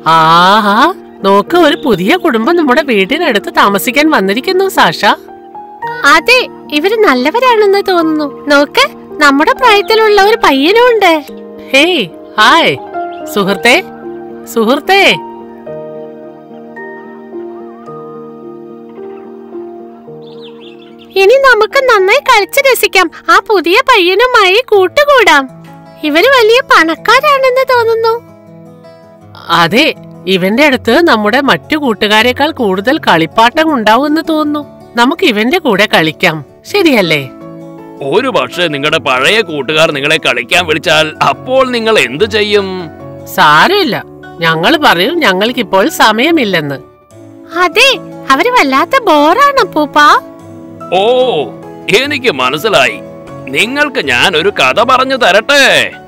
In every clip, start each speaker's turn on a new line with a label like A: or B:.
A: ആഹാ, നോക്ക്, ഒരു പുതിയ കുടുംബം നമ്മുടെ വീടിനടുത്ത് താമസിക്കാൻ വന്നിരിക്കുന്നു സാഷ.
B: അതെ, ഇവര് നല്ലവരാണെന്ന് തോന്നുന്നു. നോക്ക്, നമ്മുടെ പ്രായത്തിലുള്ള ഒരു പയ്യനും ഉണ്ട്.
A: ഹേയ്, ഹായ് സുഹൃത്തേ. സുഹൃത്തേ,
B: ഇനി നമുക്ക് നന്നായി കളിച്ച് രസിക്കാം. ആ പുതിയ പയ്യനുമായി കൂട്ടുകൂടാം. ഇവര് വലിയ പണക്കാരാണെന്ന് തോന്നുന്നു.
A: അതെ, ഇവന്റെ അടുത്ത് നമ്മുടെ മറ്റു കൂട്ടുകാരെക്കാൾ കൂടുതൽ കളിപ്പാട്ടം ഉണ്ടാവുമെന്ന് തോന്നുന്നു. നമുക്ക് ഇവന്റെ കൂടെ കളിക്കാം, ശരിയല്ലേ?
C: ഒരു പക്ഷേ നിങ്ങളുടെ പഴയ കൂട്ടുകാർ നിങ്ങളെ കളിക്കാൻ വിളിച്ചാൽ അപ്പോൾ നിങ്ങൾ എന്തു ചെയ്യും?
A: സാരമില്ല, ഞങ്ങൾ പറയും ഞങ്ങൾക്കിപ്പോൾ സമയമില്ലെന്ന്.
B: അതെ, അവര് വല്ലാത്ത ബോറാണ് അപ്പൂപ്പ.
C: ഓ, എനിക്ക് മനസ്സിലായി. നിങ്ങൾക്ക് ഞാൻ ഒരു കഥ പറഞ്ഞു തരട്ടെ?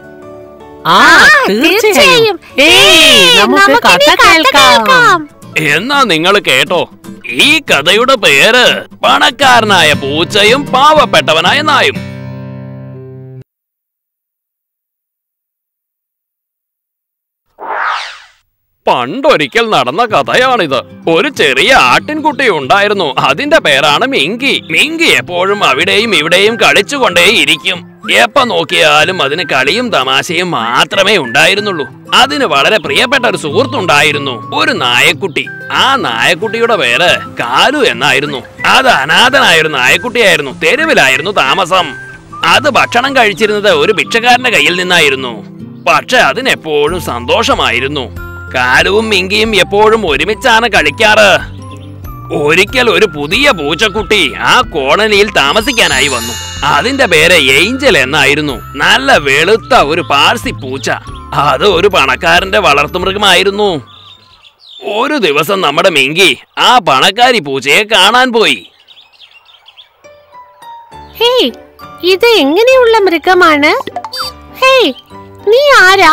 B: തീർച്ചയായും.
A: നമുക്ക് കഥ കേൾക്കാം.
C: എന്നാ നിങ്ങൾ കേട്ടോ. ഈ കഥയുടെ പേര് പണക്കാരനായ പൂച്ചയും പാവപ്പെട്ടവനായ നായും. പണ്ടൊരിക്കൽ നടന്ന കഥയാണിത്. ഒരു ചെറിയ ആട്ടിൻകുട്ടി ഉണ്ടായിരുന്നു. അതിന്റെ പേരാണ് മിങ്കി. മിങ്കി എപ്പോഴും അവിടെയും ഇവിടെയും കളിച്ചുകൊണ്ടേയിരിക്കും. എപ്പ നോക്കിയാലും അതിന് കളിയും തമാശയും മാത്രമേ ഉണ്ടായിരുന്നുള്ളൂ. അതിന് വളരെ പ്രിയപ്പെട്ട ഒരു സുഹൃത്തുണ്ടായിരുന്നു, ഒരു നായക്കുട്ടി. ആ നായക്കുട്ടിയുടെ പേര് കാലു എന്നായിരുന്നു. അത് അനാഥനായൊരു നായക്കുട്ടിയായിരുന്നു. തെരുവിലായിരുന്നു താമസം. അത് ഭക്ഷണം കഴിച്ചിരുന്നത് ഒരു ഭിക്ഷക്കാരന്റെ കയ്യിൽ നിന്നായിരുന്നു. പക്ഷെ അതിനെപ്പോഴും സന്തോഷമായിരുന്നു. കാലുവും മിങ്കിയും എപ്പോഴും ഒരുമിച്ചാണ് കളിക്കാറ്. ഒരിക്കൽ ഒരു പുതിയ പൂച്ചക്കുട്ടി ആ കോളനിയിൽ താമസിക്കാനായി വന്നു. അതിന്റെ പേര് ഏഞ്ചൽ എന്നായിരുന്നു. നല്ല വെളുത്ത ഒരു പാർസി പൂച്ച. അത് ഒരു പണക്കാരന്റെ വളർത്തുമൃഗമായിരുന്നു. ഒരു ദിവസം നമ്മുടെ മിങ്കി ആ പണക്കാരി പൂച്ചയെ കാണാൻ പോയി.
B: ഹേയ്, ഇത് എങ്ങനെയുള്ള മൃഗമാണ്? ഹേയ്, നീ ആരാ?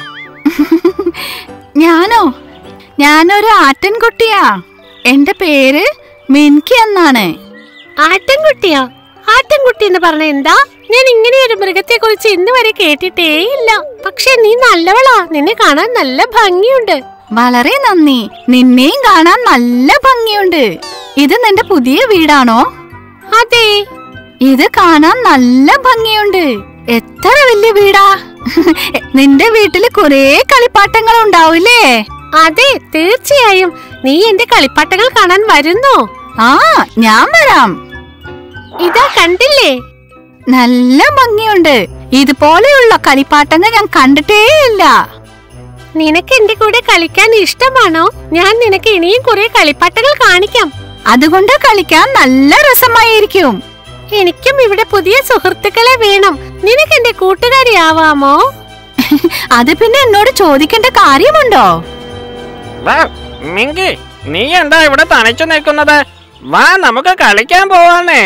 D: ഞാനൊരു ആട്ടിൻകുട്ടിയാ. എന്റെ പേര് മിൻകി എന്നാണ്.
B: ആട്ടിൻകുട്ടിയോ? ആട്ടിൻകുട്ടി എന്ന് പറഞ്ഞ എന്താ? ഞാൻ ഇങ്ങനെ ഒരു മൃഗത്തെ കുറിച്ച് ഇന്ന് വരെ കേട്ടിട്ടേ ഇല്ല. പക്ഷെ നീ നല്ലവളാ. നിന്നെ കാണാൻ നല്ല ഭംഗിയുണ്ട്.
D: വളരെ നന്ദി. നിന്നെയും കാണാൻ നല്ല ഭംഗിയുണ്ട്. ഇത് നിന്റെ പുതിയ വീടാണോ?
B: അതെ.
D: ഇത് കാണാൻ നല്ല ഭംഗിയുണ്ട്. എത്ര വലിയ വീടാ! നിന്റെ വീട്ടില് കുറെ കളിപ്പാട്ടങ്ങൾ ഉണ്ടാവില്ലേ?
B: അതെ, തീർച്ചയായും. നീ എന്റെ കളിപ്പാട്ടങ്ങൾ കാണാൻ വരുന്നോ?
D: ആ, ഞാൻ വരാം.
B: ഇതാ, കണ്ടില്ലേ?
D: നല്ല ഭംഗിയുണ്ട്. ഇതുപോലെയുള്ള കളിപ്പാട്ടങ്ങൾ ഞാൻ കണ്ടിട്ടേ ഇല്ല.
B: നിനക്ക് എന്റെ കൂടെ കളിക്കാൻ ഇഷ്ടമാണോ? ഞാൻ നിനക്ക് ഇനിയും കുറെ കളിപ്പാട്ടങ്ങൾ കാണിക്കാം.
D: അതുകൊണ്ട് കളിക്കാൻ നല്ല രസമായിരിക്കും.
B: എനിക്കും ഇവിടെ പുതിയ സുഹൃത്തുക്കളെ വേണം. നിനക്ക് എന്റെ കൂട്ടുകാരിയാവാമോ?
D: അത് പിന്നെ എന്നോട് ചോദിക്കേണ്ട കാര്യമുണ്ടോ?
E: മിങ്കി, നീ എന്താ ഇവിടെ തനിച്ചു നിൽക്കുന്നത്? വാ, നമുക്ക് കളിക്കാൻ പോവാന്നേ.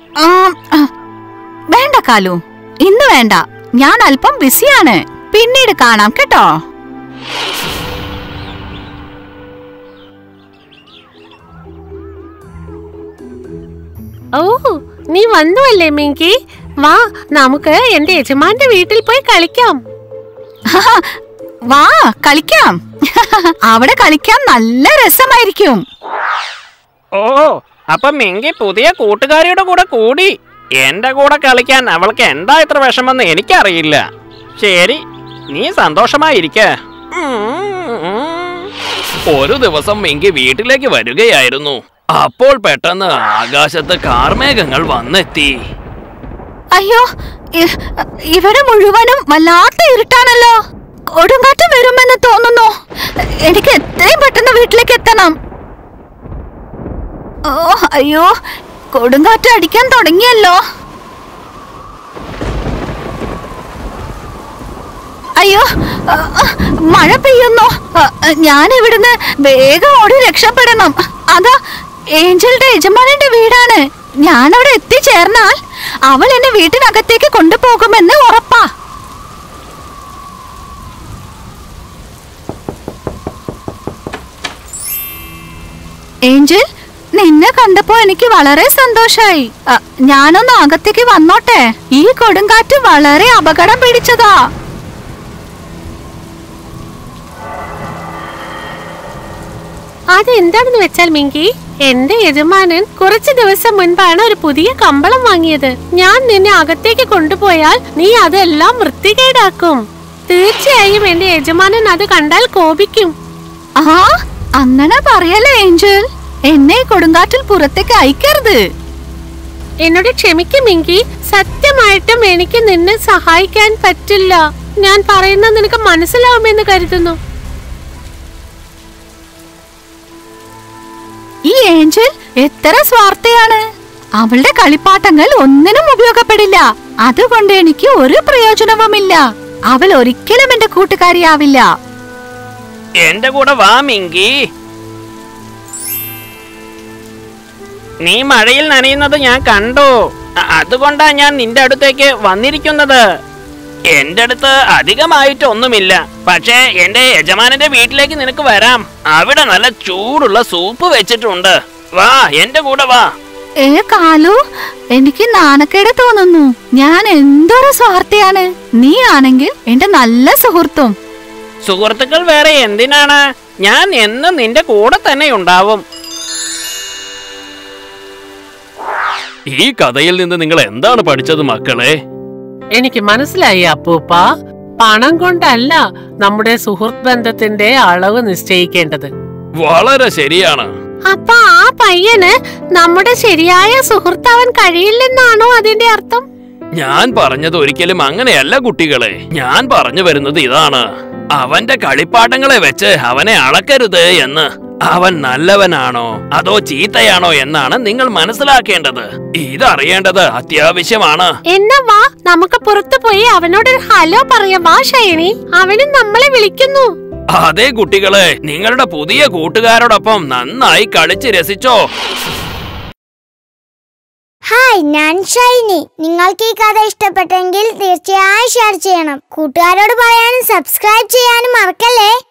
D: വേണ്ട കാലു, ഇന്ന് വേണ്ട. ഞാൻ അല്പം ബിസിയാണ്. പിന്നീട് കാണാം കേട്ടോ.
B: ഓ, നീ വന്നുവല്ലേ മിങ്കി? വാ, നമുക്ക് എന്റെ യജമാന്റെ വീട്ടിൽ പോയി കളിക്കാം.
D: വാ, കളിക്കാം. അവിടെ കളിക്കാൻ നല്ല രസമായിരിക്കും.
E: ഓ, അപ്പൊ മിങ്കി പുതിയ കൂട്ടുകാരിയുടെ കൂടെ കൂടി. എന്റെ കൂടെ കളിക്കാൻ അവൾക്ക് എന്താ ഇത്ര വിഷമെന്ന് എനിക്കറിയില്ല. ശരി, നീ സന്തോഷമായിരിക്ക.
C: ഒരു ദിവസം മിങ്കി വീട്ടിലേക്ക് വരികയായിരുന്നു. അപ്പോൾ പെട്ടെന്ന് ആകാശത്ത് കാർമേഘങ്ങൾ വന്നെത്തി.
D: അയ്യോ, ഇവിടെ മുഴുവനും വല്ലാത്ത ഇരുട്ടാണല്ലോ. കൊടുങ്കാറ്റ് വരുമെന്ന് തോന്നുന്നു. എനിക്ക് എത്രയും പെട്ടെന്ന് വീട്ടിലേക്ക് എത്തണം. ഓ, അയ്യോ, കൊടുങ്കാറ്റ് അടിക്കാൻ തുടങ്ങിയല്ലോ. അയ്യോ, മഴ പെയ്യുന്നു. ഞാൻ ഇവിടുന്ന് വേഗം ഓടി രക്ഷപ്പെടണം. അതാ ഏഞ്ചലിന്റെ യജമാനന്റെ വീടാണ്. ഞാൻ അവിടെ എത്തിച്ചേർന്നാൽ അവൾ എന്നെ വീട്ടിനകത്തേക്ക് കൊണ്ടുപോകുമെന്ന് ഉറപ്പാ. ഏഞ്ചൽ, നിന്നെ കണ്ടപ്പോ എനിക്ക് വളരെ സന്തോഷായി. ഞാനൊന്ന് അകത്തേക്ക് വന്നോട്ടെ? ഈ കൊടുങ്കാറ്റ് വളരെ അപകടം പിടിച്ചതാ.
B: അതെന്താണെന്ന് വെച്ചാൽ മിങ്കി, എന്റെ യജമാനൻ കുറച്ചു ദിവസം മുൻപാണ് ഒരു പുതിയ കമ്പളം വാങ്ങിയത്. ഞാൻ നിന്നെ അകത്തേക്ക് കൊണ്ടുപോയാൽ നീ അതെല്ലാം വൃത്തികേടാക്കും. തീർച്ചയായും എന്റെ യജമാനൻ അത് കണ്ടാൽ കോപിക്കും.
D: ആ അങ്ങനെ പറയല്ലേ ഏഞ്ചൽ, എന്നെ കൊടുങ്കാറ്റിൽ പുറത്തേക്ക് അയക്കരുത്.
B: എന്നോട് ക്ഷമിക്കും മിങ്കി, സത്യമായിട്ടും എനിക്ക് നിന്നെ സഹായിക്കാൻ പറ്റില്ല. ഞാൻ പറയുന്നത് നിനക്ക് മനസ്സിലാവുമെന്ന് കരുതുന്നു.
D: ഈ ഏഞ്ചൽ എത്ര സ്വാർത്ഥയാണ്. അവളുടെ കളിപ്പാട്ടങ്ങൾ ഒന്നിനും ഉപയോഗപ്പെടില്ല. അതുകൊണ്ട് എനിക്ക് ഒരു പ്രയോജനവുമില്ല. അവൾ ഒരിക്കലും എന്റെ കൂട്ടുകാരിയാവില്ല.
E: എന്റെ കൂടെ വാ മിങ്കി. നീ മഴയിൽ നനയുന്നത് ഞാൻ കണ്ടു. അതുകൊണ്ടാ ഞാൻ നിന്റെ അടുത്തേക്ക് വന്നിരിക്കുന്നത്. എന്റെ അടുത്ത് അധികമായിട്ടൊന്നുമില്ല. പക്ഷേ എന്റെ യജമാനന്റെ വീട്ടിലേക്ക് നിനക്ക് വരാം. അവിടെ നല്ല ചൂടുള്ള സൂപ്പ് വെച്ചിട്ടുണ്ട്. വാ, എന്റെ കൂടെ വാ.
D: കാലു, എനിക്ക് നാണക്കേട് തോന്നുന്നു. ഞാൻ എന്തൊരു സ്വാർത്ഥയാണ്. നീ ആണെങ്കിൽ എന്റെ നല്ല സുഹൃത്തും.
E: സുഹൃത്തുക്കൾ വേറെ എന്തിനാണ്? ഞാൻ എന്നും നിന്റെ കൂടെ തന്നെ ഉണ്ടാവും.
C: ഈ കഥയിൽ നിന്ന് നിങ്ങൾ എന്താണ് പഠിച്ചത് മക്കളെ?
A: എനിക്ക് മനസ്സിലായി അപ്പൂപ്പ. പണം കൊണ്ടല്ല നമ്മുടെ സുഹൃത്ത് ബന്ധത്തിന്റെ അളവ് നിശ്ചയിക്കേണ്ടത്.
C: വളരെ ശരിയാണ്.
B: അപ്പൊ ആ പയ്യന് നമ്മുടെ ശരിയായ സുഹൃത്താവാൻ കഴിയില്ലെന്നാണോ അതിന്റെ അർത്ഥം?
C: ഞാൻ പറഞ്ഞത് ഒരിക്കലും അങ്ങനെയല്ല കുട്ടികളെ. ഞാൻ പറഞ്ഞു വരുന്നത് ഇതാണ്: അവന്റെ കളിപ്പാട്ടങ്ങളെ വെച്ച് അവനെ അളക്കരുത് എന്ന്. അവൻ നല്ലവനാണോ അതോ ചീത്തയാണോ എന്നാണ് നിങ്ങൾ മനസ്സിലാക്കേണ്ടത്. ഇതറിയേണ്ടത് അത്യാവശ്യമാണ്.
B: എന്നാ വാ, നമുക്ക് പുറത്തു പോയി അവനോട് ഹലോ പറയാം. വാ ഷൈനി, അവനും നമ്മളെ വിളിക്കുന്നു.
C: അതെ കുട്ടികളെ, നിങ്ങളുടെ പുതിയ കൂട്ടുകാരോടൊപ്പം നന്നായി കളിച്ച് രസിച്ചോ.
F: ഹായ്, ഞാൻ ഷൈനി. നിങ്ങൾക്ക് ഈ കഥ ഇഷ്ടപ്പെട്ടെങ്കിൽ തീർച്ചയായും ഷെയർ ചെയ്യണം. കൂട്ടുകാരോട് പറയാനും സബ്സ്ക്രൈബ് ചെയ്യാനും മറക്കല്ലേ.